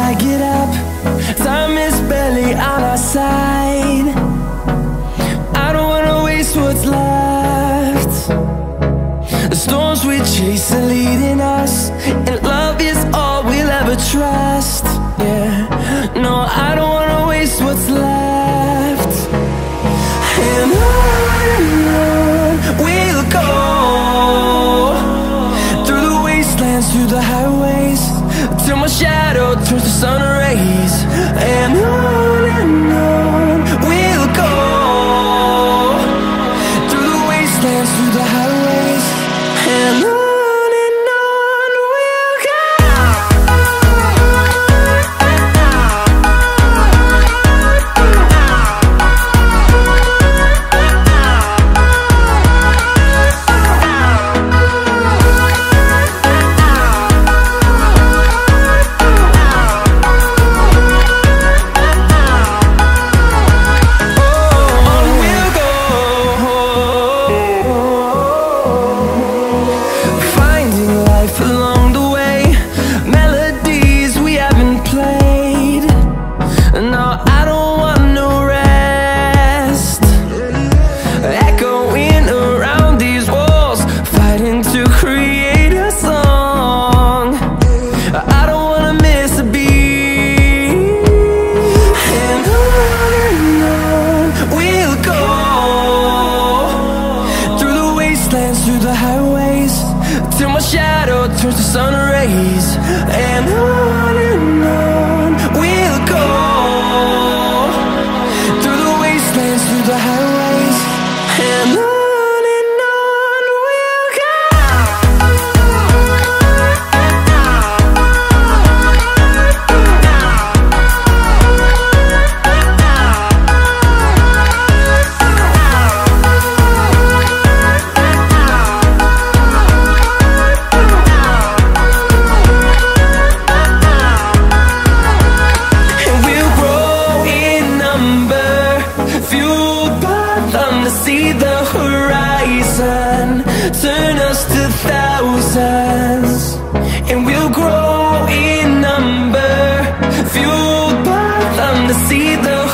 I get up, time is barely on our side. I don't wanna waste what's left. The storms we chase are leading us, and love is all we'll ever trust. Yeah, no, I don't wanna waste what's left. And on we'll go, through the wastelands, through the highways, till my shadow turns to sun rays. And on we'll go, through the wastelands, through the highways, and on. Through the highways, till my shadow turns to sun rays. And on we'll go, through the wastelands, through the highways, and on. See the horizon turn us to thousands, and we'll grow in number, fueled by them to see the